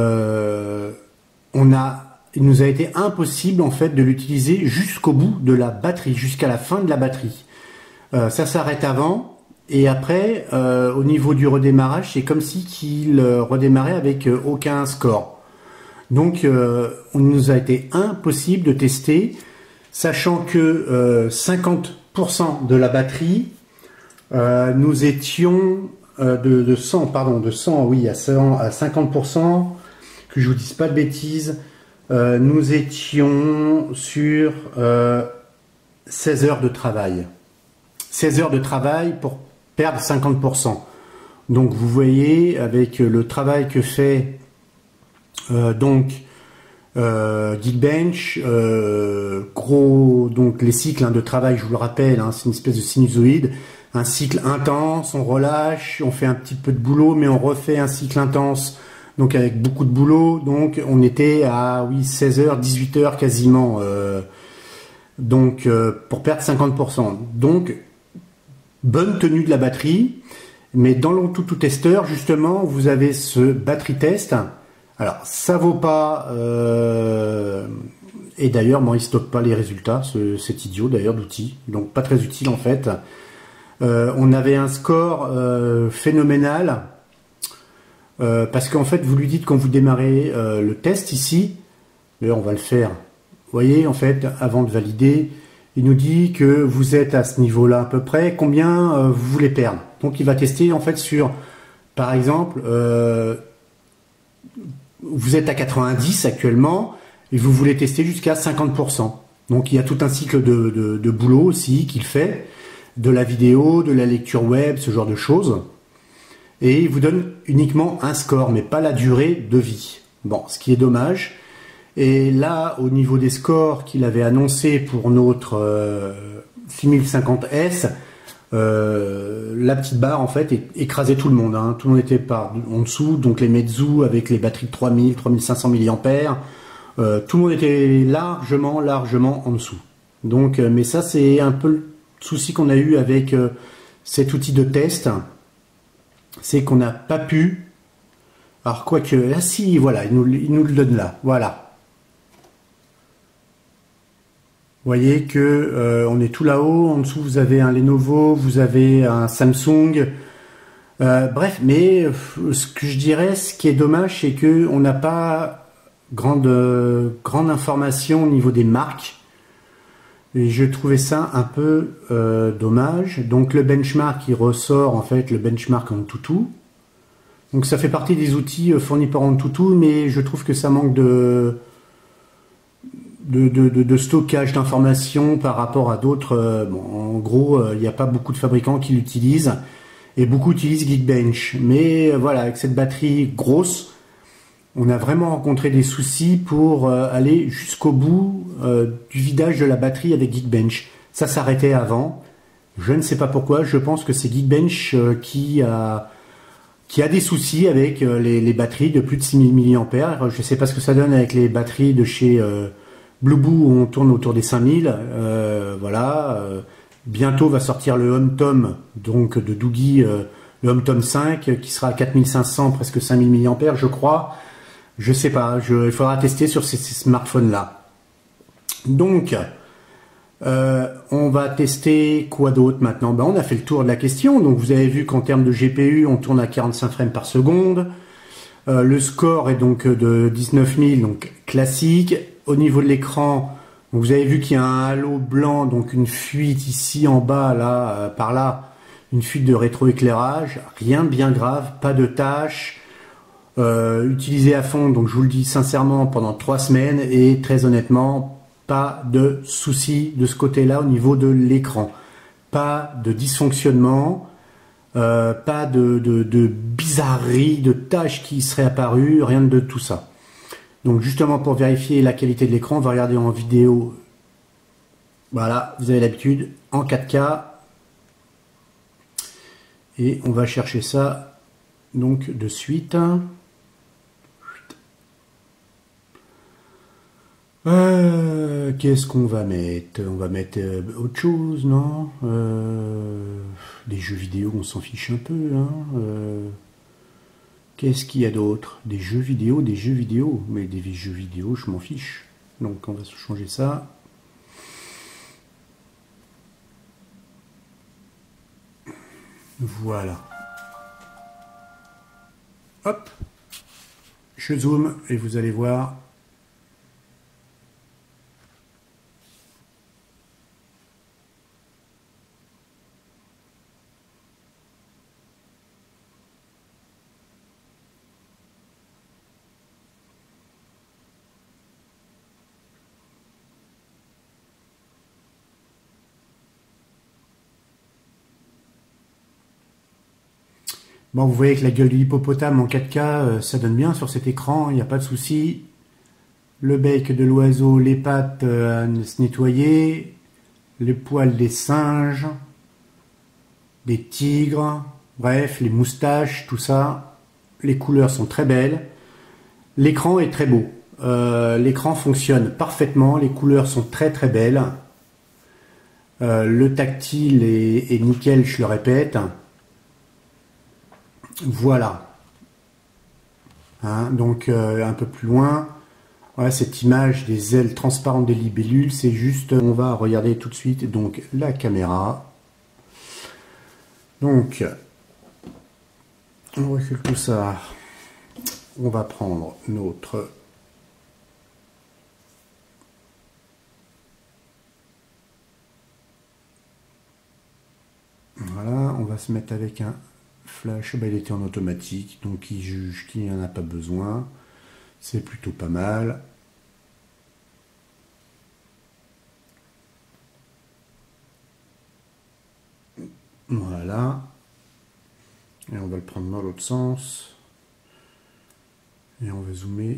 S1: il nous a été impossible en fait de l'utiliser jusqu'au bout de la batterie, jusqu'à la fin de la batterie. Ça s'arrête avant et après au niveau du redémarrage, c'est comme si qu'il redémarrait avec aucun score. Donc on nous a été impossible de tester, sachant que 50% de la batterie, nous étions de 100 oui à 50%, que je vous dise pas de bêtises. Nous étions sur 16 heures de travail. 16 heures de travail pour perdre 50%. Donc vous voyez, avec le travail que fait Geekbench, donc les cycles de travail, je vous le rappelle, c'est une espèce de sinusoïde, un cycle intense, on relâche, on fait un petit peu de boulot, mais on refait un cycle intense. Donc avec beaucoup de boulot, donc on était à 16 heures, 18 heures quasiment, pour perdre 50%. Donc bonne tenue de la batterie, mais dans l'Antutu Tester justement vous avez ce battery test. Alors ça vaut pas, et d'ailleurs bon, il stocke pas les résultats, cet idiot d'ailleurs d'outil, donc pas très utile en fait. On avait un score phénoménal. Parce qu'en fait vous lui dites quand vous démarrez le test ici, d'ailleurs on va le faire, vous voyez en fait avant de valider, il nous dit que vous êtes à ce niveau là à peu près, combien vous voulez perdre. Donc il va tester en fait sur, par exemple, vous êtes à 90 actuellement et vous voulez tester jusqu'à 50%. Donc il y a tout un cycle de boulot aussi qu'il fait, de la vidéo, de la lecture web, ce genre de choses. Et il vous donne uniquement un score, mais pas la durée de vie. Bon, ce qui est dommage. Et là, au niveau des scores qu'il avait annoncé pour notre 6050S, la petite barre en fait écrasait tout le monde. Tout le monde était en dessous, donc les Meizu avec les batteries de 3000, 3500 mAh, tout le monde était largement en dessous. Donc, mais ça c'est un peu le souci qu'on a eu avec cet outil de test. C'est qu'on n'a pas pu, alors quoique, là si, voilà, il nous le donne là, voilà. Vous voyez que on est tout là-haut, en dessous vous avez un Lenovo, vous avez un Samsung, bref, mais ce que je dirais, ce qui est dommage, c'est que on n'a pas grande information au niveau des marques. Et je trouvais ça un peu dommage. Donc le benchmark qui ressort en fait le benchmark Antutu. Donc ça fait partie des outils fournis par Antutu, mais je trouve que ça manque de stockage d'informations par rapport à d'autres. En gros, il n'y a pas beaucoup de fabricants qui l'utilisent et beaucoup utilisent Geekbench. Mais voilà, avec cette batterie grosse, on a vraiment rencontré des soucis pour aller jusqu'au bout du vidage de la batterie avec Geekbench. Ça s'arrêtait avant. Je ne sais pas pourquoi. Je pense que c'est Geekbench qui a des soucis avec les batteries de plus de 6000 mAh. Je ne sais pas ce que ça donne avec les batteries de chez Blueboo où on tourne autour des 5000. Voilà. Bientôt va sortir le HomeTom donc de Doogee, le HomeTom 5 qui sera à 4500, presque 5000 mAh je crois. Je sais pas, il faudra tester sur ces smartphones là. Donc, on va tester quoi d'autre maintenant? On a fait le tour de la question. Donc vous avez vu qu'en termes de GPU, on tourne à 45 frames par seconde. Le score est donc de 19 000, donc classique. Au niveau de l'écran, Donc vous avez vu qu'il y a un halo blanc, donc une fuite ici en bas, là, par là, une fuite de rétroéclairage, rien de bien grave, pas de tâches, utilisé à fond, donc je vous le dis sincèrement, pendant 3 semaines, et très honnêtement, pas de soucis de ce côté-là au niveau de l'écran. Pas de dysfonctionnement, pas de bizarreries, de tâches qui seraient apparues, rien de tout ça. Donc justement pour vérifier la qualité de l'écran, on va regarder en vidéo. Voilà, vous avez l'habitude, en 4K. Et on va chercher ça donc de suite. Qu'est-ce qu'on va mettre? On va mettre autre chose, non? Les jeux vidéo, on s'en fiche un peu, hein. Qu'est-ce qu'il y a d'autre? Des jeux vidéo, des jeux vidéo. Mais des jeux vidéo, je m'en fiche. Donc on va changer ça. Voilà. Hop. Je zoome et vous allez voir. Bon, vous voyez que la gueule de l'hippopotame en 4K, ça donne bien sur cet écran, il n'y a pas de souci. Le bec de l'oiseau, les pattes à se nettoyer, les poils des singes, des tigres, bref, les moustaches, tout ça. Les couleurs sont très belles. L'écran est très beau. L'écran fonctionne parfaitement, les couleurs sont très très belles. Le tactile est nickel, je le répète. Voilà. Hein, donc un peu plus loin, voilà, cette image des ailes transparentes des libellules, c'est juste, on va regarder tout de suite donc la caméra. Donc, on recule tout ça. On va prendre notre voilà, on va se mettre avec un flash, il était en automatique, donc il juge qu'il n'y en a pas besoin. C'est plutôt pas mal. Voilà. Et on va le prendre dans l'autre sens. Et on va zoomer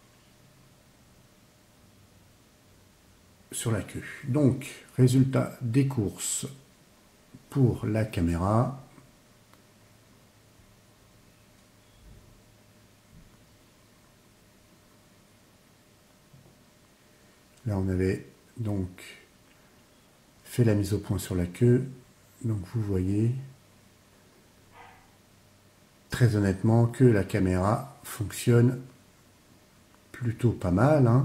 S1: sur la queue. Donc, résultat des courses pour la caméra. Là, on avait donc fait la mise au point sur la queue. Donc, vous voyez très honnêtement que la caméra fonctionne plutôt pas mal, hein.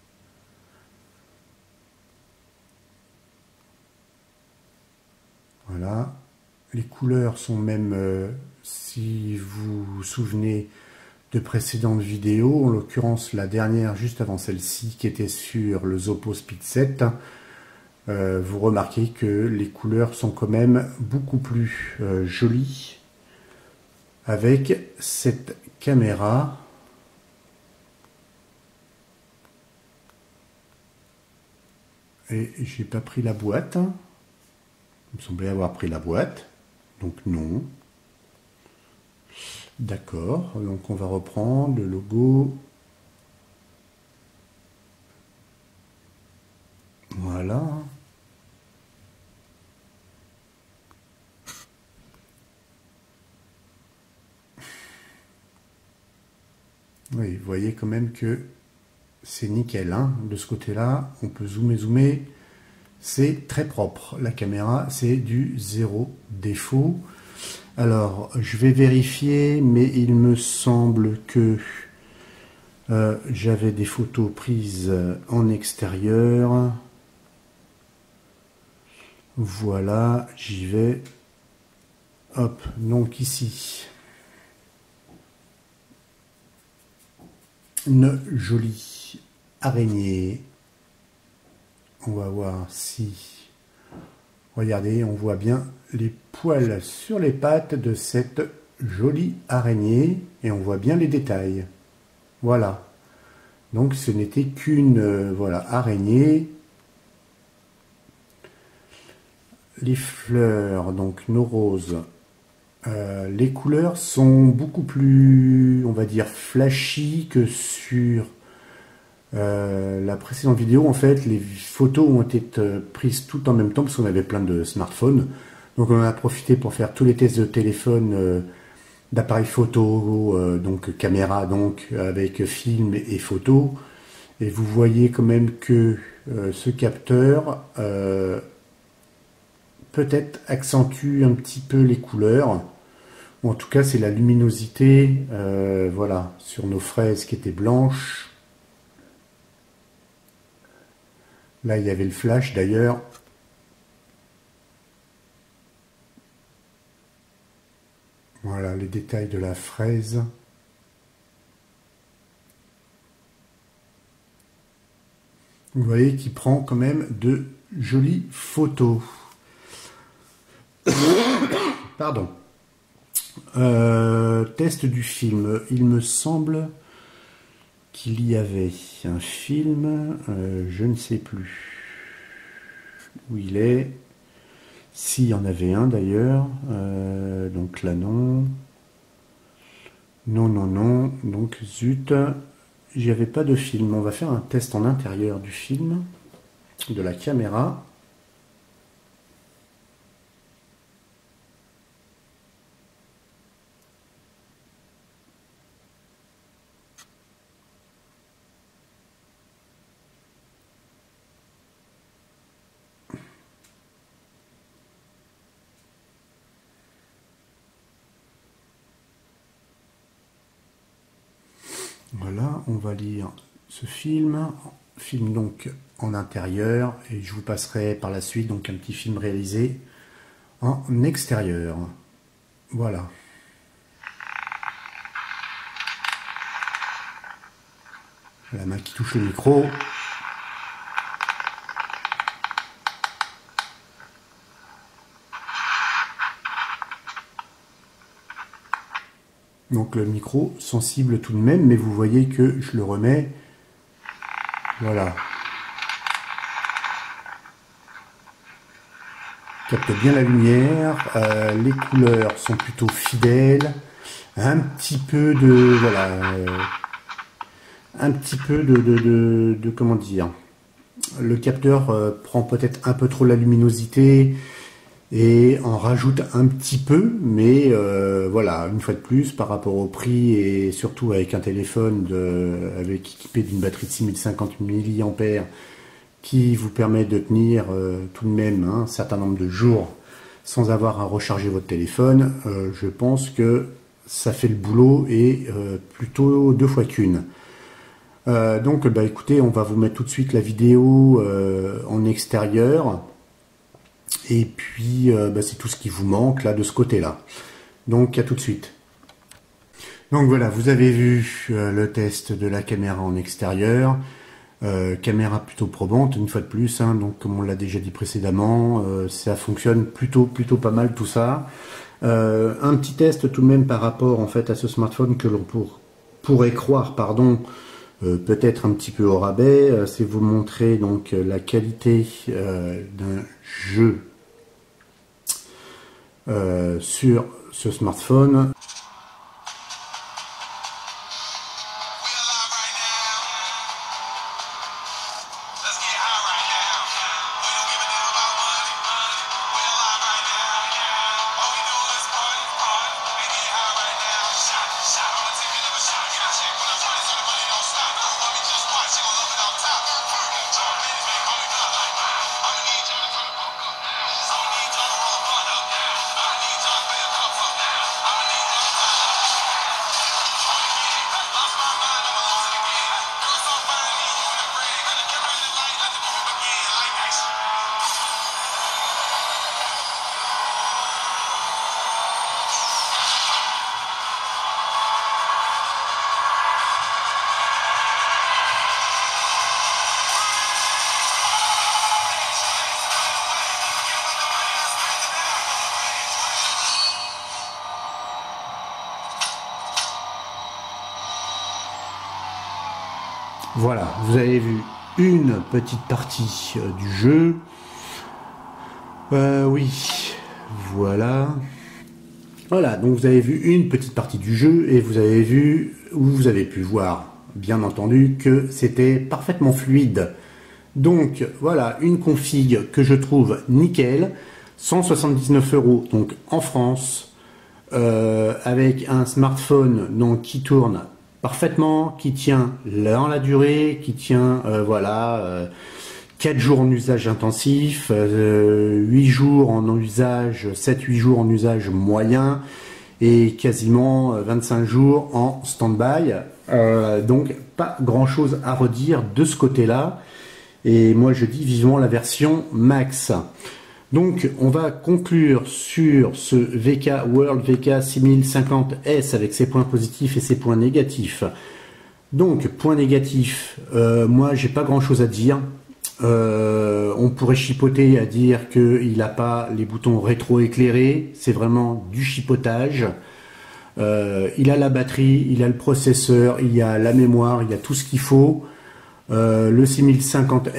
S1: Voilà. Les couleurs sont même, si vous vous souvenez de précédentes vidéos, en l'occurrence la dernière juste avant celle-ci qui était sur le Zoppo Speed 7, vous remarquez que les couleurs sont quand même beaucoup plus jolies avec cette caméra. Et j'ai pas pris la boîte. Il me semblait avoir pris la boîte. Donc non. D'accord. Donc on va reprendre le logo. Voilà. Oui, vous voyez quand même que c'est nickel, hein. De ce côté-là, on peut zoomer. C'est très propre. La caméra, c'est du zéro défaut. Alors, je vais vérifier, mais il me semble que j'avais des photos prises en extérieur. Voilà, j'y vais. Hop, donc ici, une jolie araignée on va voir si... Regardez, on voit bien les poils sur les pattes de cette jolie araignée et on voit bien les détails. Voilà. Donc ce n'était qu'une voilà, araignée. Les fleurs, donc nos roses, les couleurs sont beaucoup plus, on va dire, flashy que sur la précédente vidéo. En fait, les photos ont été prises tout en même temps parce qu'on avait plein de smartphones. Donc on en a profité pour faire tous les tests de téléphone, d'appareil photo, donc caméra, donc avec film et photo. Et vous voyez quand même que ce capteur peut-être accentue un petit peu les couleurs. Ou en tout cas, c'est la luminosité, voilà, sur nos fraises qui étaient blanches. Là, il y avait le flash d'ailleurs. Voilà les détails de la fraise. Vous voyez qu'il prend quand même de jolies photos. Pardon. Test du film. Il me semble qu'il y avait un film, je ne sais plus où il est. S'il y en avait un d'ailleurs. Donc là non. Non, non, non. Donc zut. J'y avais pas de film. On va faire un test en intérieur du film, de la caméra. Voilà, on va lire ce film donc en intérieur, et je vous passerai par la suite donc un petit film réalisé en extérieur. Voilà. La main qui touche le micro. Donc le micro sensible tout de même, mais vous voyez que je le remets. Voilà. Capte bien la lumière, les couleurs sont plutôt fidèles, un petit peu de voilà, un petit peu de comment dire. Le capteur prend peut-être un peu trop la luminosité et en rajoute un petit peu, mais voilà, une fois de plus, par rapport au prix et surtout avec un téléphone équipé d'une batterie de 6050 mAh qui vous permet de tenir tout de même un certain nombre de jours sans avoir à recharger votre téléphone, je pense que ça fait le boulot et plutôt 2 fois qu'une. Donc bah écoutez, on va vous mettre tout de suite la vidéo en extérieur. Et puis, bah, c'est tout ce qui vous manque là de ce côté-là. Donc, à tout de suite. Donc voilà, vous avez vu le test de la caméra en extérieur. Caméra plutôt probante, une fois de plus. Hein, donc, comme on l'a déjà dit précédemment, ça fonctionne plutôt pas mal tout ça. Un petit test tout de même par rapport en fait à ce smartphone que l'on pourrait croire, pardon, peut-être un petit peu au rabais. C'est vous montrer donc la qualité d'un jeu sur ce smartphone. Voilà, vous avez vu une petite partie du jeu. Oui, voilà. Voilà, donc vous avez vu une petite partie du jeu et vous avez vu, ou vous avez pu voir, bien entendu, que c'était parfaitement fluide. Donc voilà, une config que je trouve nickel, 179 €, donc en France, avec un smartphone donc, qui tourne parfaitement, qui tient dans la durée, qui tient, voilà, 4 jours en usage intensif, 8 jours en usage, 7-8 jours en usage moyen et quasiment 25 jours en stand-by. Donc pas grand chose à redire de ce côté-là. Et moi je dis vivement la version max. Donc on va conclure sur ce VK World VK 6050S avec ses points positifs et ses points négatifs. Donc point négatif, moi j'ai pas grand chose à dire. On pourrait chipoter à dire qu'il n'a pas les boutons rétro-éclairés, c'est vraiment du chipotage. Il a la batterie, il a le processeur, il y a la mémoire, il y a tout ce qu'il faut. Le 6050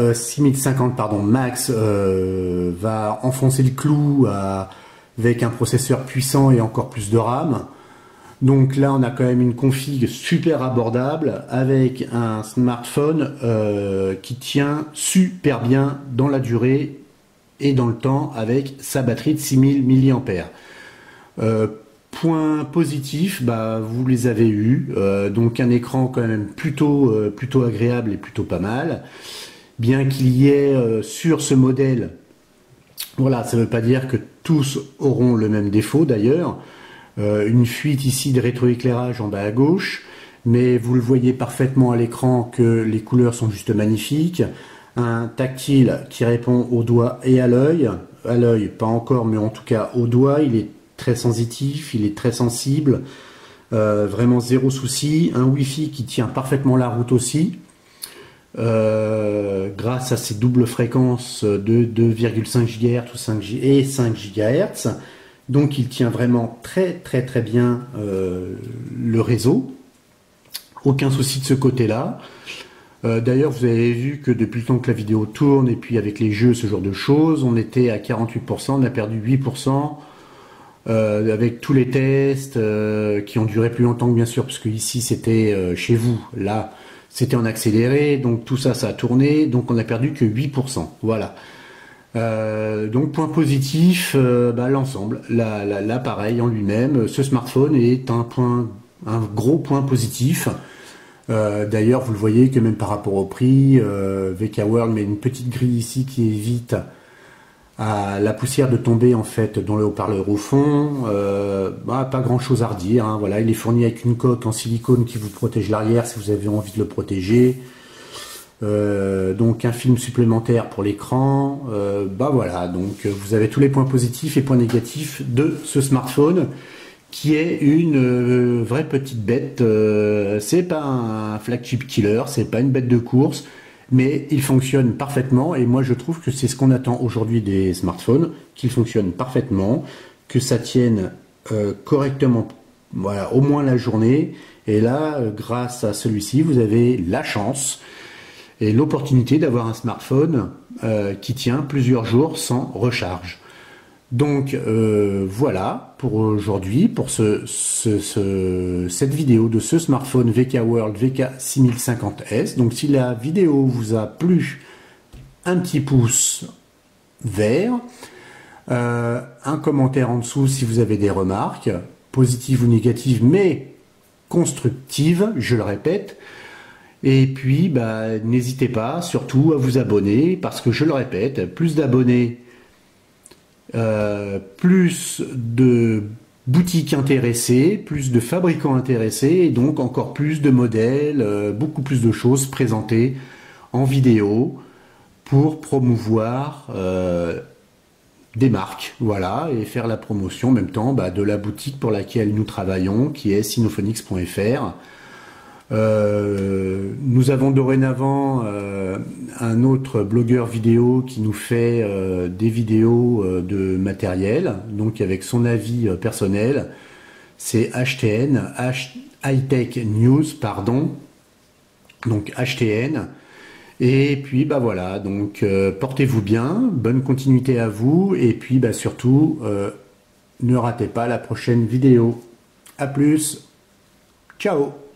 S1: Max va enfoncer le clou avec un processeur puissant et encore plus de RAM. Donc là, on a quand même une config super abordable avec un smartphone qui tient super bien dans la durée et dans le temps avec sa batterie de 6000 mAh. Point positif, bah, vous les avez eus. Donc un écran quand même plutôt agréable et plutôt pas mal. Bien qu'il y ait sur ce modèle, voilà, ça ne veut pas dire que tous auront le même défaut d'ailleurs. Une fuite ici de rétroéclairage en bas à gauche, mais vous le voyez parfaitement à l'écran que les couleurs sont juste magnifiques. Un tactile qui répond au doigt et à l'œil pas encore, mais en tout cas au doigt. Il est très sensitif, il est très sensible, vraiment zéro souci. Un Wi-Fi qui tient parfaitement la route aussi, grâce à ses doubles fréquences de 2,5 GHz et 5 GHz. Donc il tient vraiment très bien le réseau. Aucun souci de ce côté-là. D'ailleurs, vous avez vu que depuis le temps que la vidéo tourne, et puis avec les jeux, ce genre de choses, on était à 48%, on a perdu 8%, avec tous les tests qui ont duré plus longtemps que bien sûr, parce que ici c'était chez vous, là c'était en accéléré, donc tout ça, ça a tourné, donc on a perdu que 8%. Voilà. Donc point positif, l'ensemble, l'appareil en lui-même, ce smartphone est un gros point positif. D'ailleurs vous le voyez que même par rapport au prix, VK World met une petite grille ici qui évite à la poussière de tomber en fait dans le haut-parleur au fond. Pas grand chose à redire, hein. Voilà, il est fourni avec une coque en silicone qui vous protège l'arrière si vous avez envie de le protéger. Donc un film supplémentaire pour l'écran. Voilà, donc vous avez tous les points positifs et points négatifs de ce smartphone qui est une vraie petite bête. C'est pas un flagship killer, c'est pas une bête de course, mais il fonctionne parfaitement et moi je trouve que c'est ce qu'on attend aujourd'hui des smartphones, qu'ils fonctionnent parfaitement, que ça tienne correctement, voilà, au moins la journée. Et là, grâce à celui-ci, vous avez la chance et l'opportunité d'avoir un smartphone qui tient plusieurs jours sans recharge. Donc voilà pour aujourd'hui, pour cette vidéo de ce smartphone VK World VK 6050S. Donc si la vidéo vous a plu, un petit pouce vert, un commentaire en dessous si vous avez des remarques, positives ou négatives, mais constructives, je le répète. Et puis, n'hésitez pas surtout à vous abonner, parce que je le répète, plus d'abonnés, plus de boutiques intéressées, plus de fabricants intéressés, et donc encore plus de modèles, beaucoup plus de choses présentées en vidéo pour promouvoir des marques, voilà, et faire la promotion en même temps de la boutique pour laquelle nous travaillons, qui est sinophonix.fr. Nous avons dorénavant un autre blogueur vidéo qui nous fait des vidéos de matériel, donc avec son avis personnel. C'est HTN, High Tech News, pardon. donc HTN. Et puis bah voilà, donc portez-vous bien, bonne continuité à vous, et puis bah surtout ne ratez pas la prochaine vidéo. À plus, ciao.